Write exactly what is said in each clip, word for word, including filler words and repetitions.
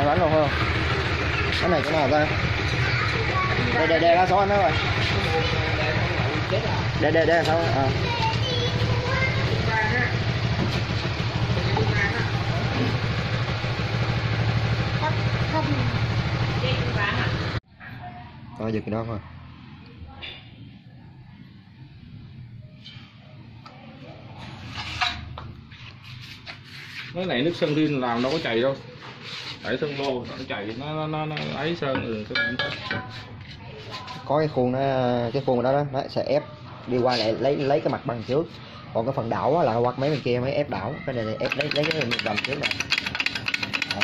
bánh luôn không? Cái này chỗ nào ta? Đây đây đây lá số anh đó rồi. Đây đây đây sao? À. Thôi giật cái đó thôi. Cái này nước sơn riêng làm đâu có chày đâu. Tại sơn lô nó chày nó nó nó, nó ấy sơn ừ, có cái khuôn nó cái khuôn đó đó nó sẽ ép đi qua lại lấy lấy cái mặt bằng trước, còn cái phần đảo là qua mấy bên kia mới ép đảo, cái này, này ép lấy lấy cái dầm trước này. Đó.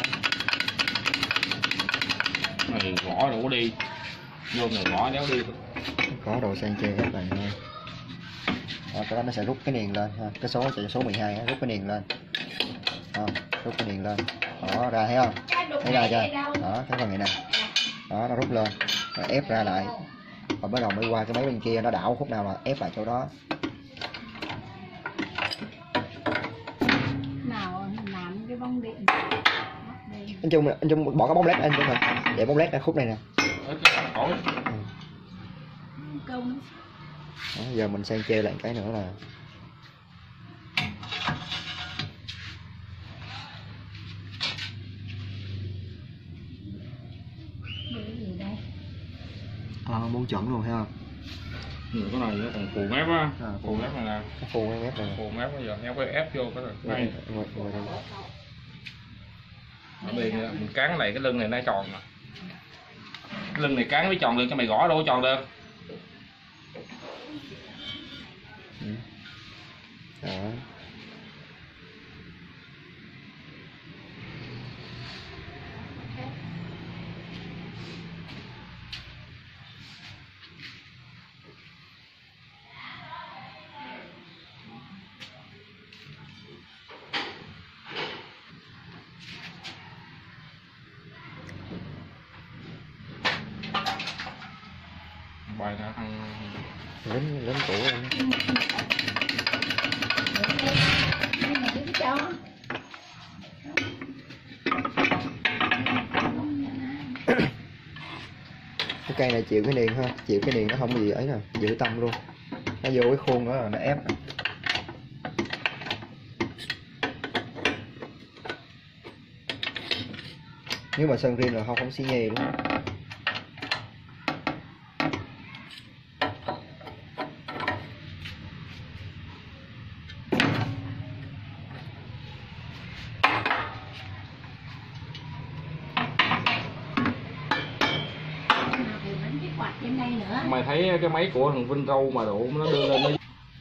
Này gõ đâu có đi vô này gõ đéo đi có đồ sang chê các bạn thôi. Đó, cái đó nó sẽ rút cái niền lên ha. Cái số chạy số mười hai rút cái niền lên. Đó, rút cái niền lên. Đó ra thấy không? Thấy ra chưa? Đó cái phần này nè. Đó nó rút lên. Rồi ép ra lại. Rồi bắt đầu mới qua cái máy bên kia nó đảo khúc nào là ép lại chỗ đó. Nào làm cái bóng điện. Anh Trung anh Trung bỏ cái bóng led anh Trung hả? Để bóng led ra khúc này nè. Câu Đó, giờ mình sang chê lại cái nữa là à, muốn chuẩn luôn thấy không? Ừ, cái này nó còn phù mép á, à, phù mép này nè, cái phù cái mép này, phù mép bây giờ ép cái ép vô cái này, này. Ngồi, ngồi đây. Ở bên mình cán này cái lưng này nó tròn mà, cái lưng này cán mới tròn được, cho mày gõ đâu có tròn được. Ừ. Đó. Bài ra thằng lính lính cũ anh. Cái cây này chịu cái niền ha, chịu cái niền nó không gì ấy nè, giữ tâm luôn. Nó vô cái khuôn đó là nó ép. Nếu mà sơn riêng là không không xi nhê luôn. mày thấy cái máy của thằng Vinh Râu mà độ nó đưa lên nó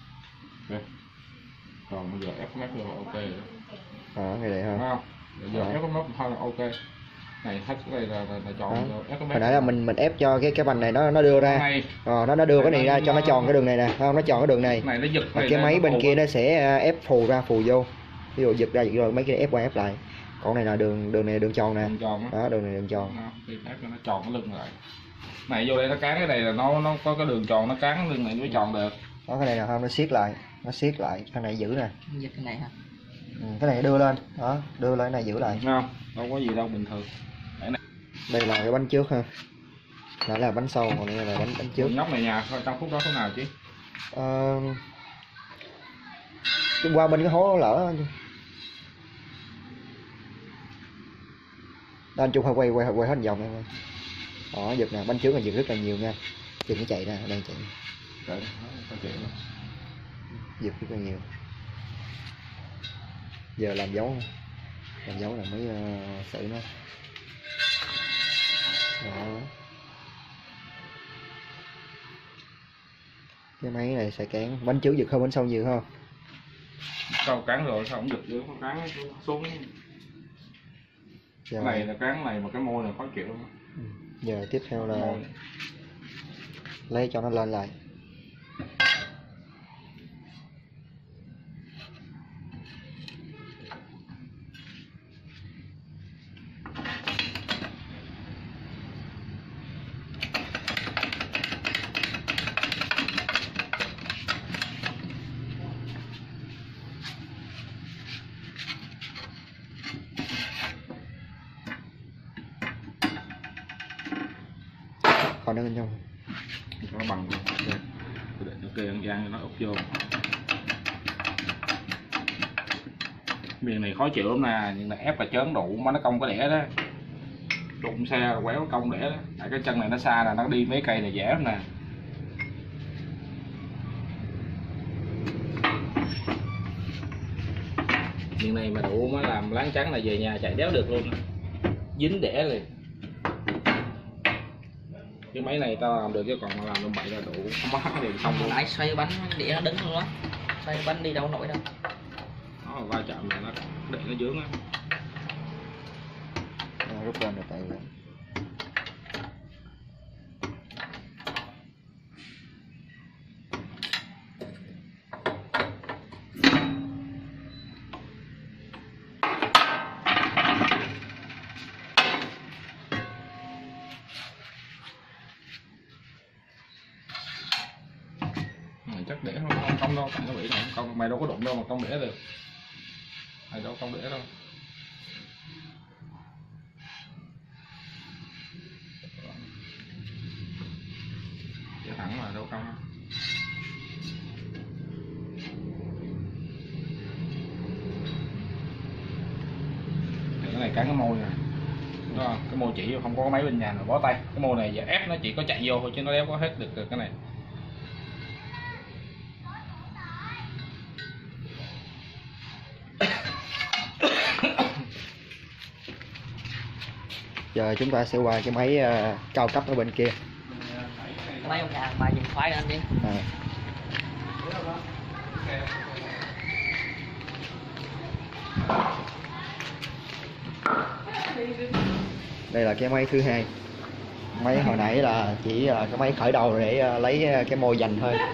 còn bây giờ ép mép là ok rồi. À, cái này ha. Không? Bây giờ ép mép thôi là ok. Này hết cái này là, là, là tròn rồi, ép cái hồi nãy là mình mình ép cho cái cái vành này nó nó đưa ra. Ờ, nó nó đưa cái này ra cho nó tròn cái đường này nè, không nó tròn cái đường này. Này nó giật và cái máy bên kia nó sẽ ép phù ra phù vô. Ví dụ giật ra giật rồi mấy cái ép qua ép lại. Còn này là đường đường này đường tròn nè. Đường tròn đó. Đó, đường này đường tròn. Đó, thì ép cho nó tròn cái lưng lại. Này vô đây nó cán cái này là nó nó có cái đường tròn nó cán cái lưng này mới tròn được. Đó cái này là không nó siết lại, nó siết lại, cái này giữ nè. Giật cái này hả? Ừ, cái này đưa lên, đó, đưa lên cái này giữ lại. Không, đâu có gì đâu, bình thường. Đây, này. Đây là cái bánh trước ha. Đó là bánh sau, còn đây là bánh bánh trước. Nhóc này nhà trong phút đó thế nào chứ? Ờ... qua bên cái hố lỡ. Đó, anh Trung hơi quay quay quay hết vòng em ơi. Đó, giật nè, bánh trước là giật rất là nhiều nha. Chừng nó chạy ra, đang chạy. Đấy, có chạy luôn. Giật rất là nhiều. Giờ làm dấu, làm dấu là mới uh, xử nó. Đó. Cái máy này sẽ cán bánh trước giật hơn bánh sau nhiều không? Sau cán rồi sao không giật dưới, có cán xuống. Cái này là cán này mà cái môi này khó chịu lắm. Ừ. Giờ tiếp theo là môi. Lấy cho nó lên lại. còn nó bên trong. Cho nó bằng luôn. Ok. Tôi để nó kê ăn gian cho nó úp vô. Miền này khó chịu lắm nè, nhưng mà ép là chớn đủ mà nó cong cái đẻ đó. Đụng xe rồi quéo cong đẻ đó. Tại cái chân này nó xa nè, nó đi mấy cây này dễ lắm nè. Miền này mà đủ mới làm láng trắng là về nhà chạy đéo được luôn. Dính đẻ liền. Cái máy này tao làm được chứ còn mà làm tầm bậy là đủ không má thì xong luôn. Lại xoay bánh đĩa nó đứng luôn á, xoay bánh đi đâu nổi đâu. Nó va chạm là nó để nó dướng á. Nó rút lên rồi tại rồi. Chắc để không công đâu, tại nó bị không công, mày đâu có đụng đâu mà công đĩa được, mày đâu công đĩa đâu. Để thẳng mà đâu công đâu. Cái này cắn cái môi nè, đó, cái môi chỉ không có cái máy bên nhà nào bó tay, cái môi này giờ ép nó chỉ có chạy vô thôi chứ nó đéo có hết được, được cái này. Giờ chúng ta sẽ qua cái máy uh, cao cấp ở bên kia. Máy ông nhà bà dùng khoái anh đi. À. Đây là cái máy thứ hai. Máy hồi nãy là chỉ là cái máy khởi đầu để uh, lấy cái môi dành thôi.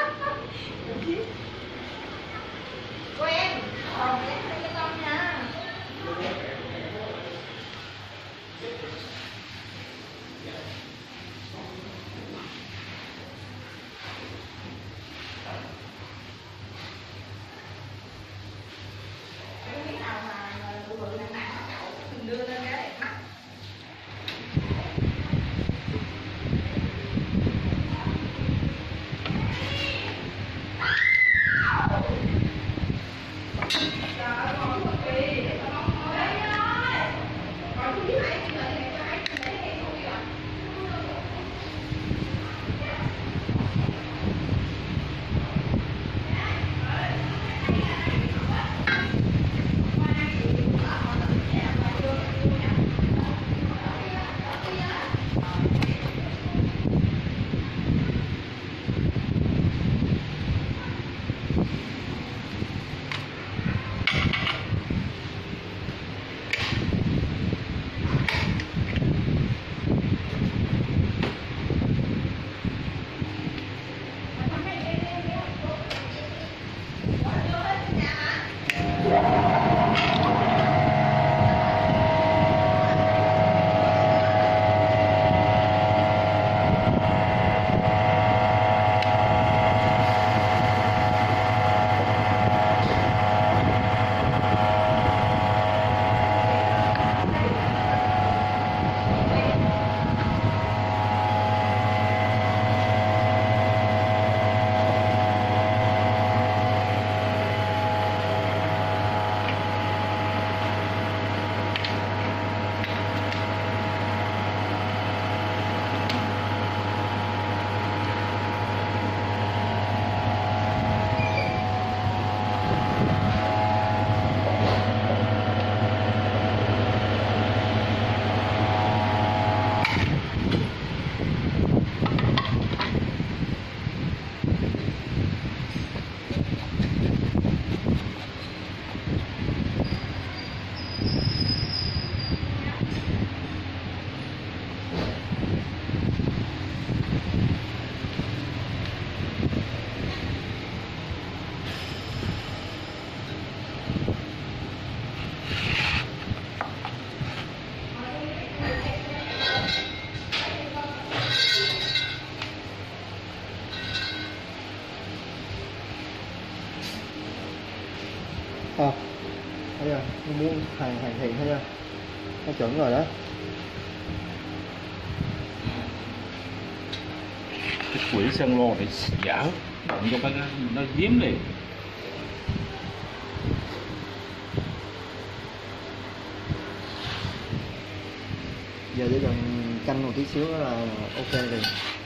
À, thấy chưa? Nó muốn hàng hàng thiện thấy chưa? Nó chuẩn rồi đó. cái quỷ sơn lô để dở động cho cái nó, nó giếm liền. Giờ chỉ cần canh một tí xíu đó là ok rồi.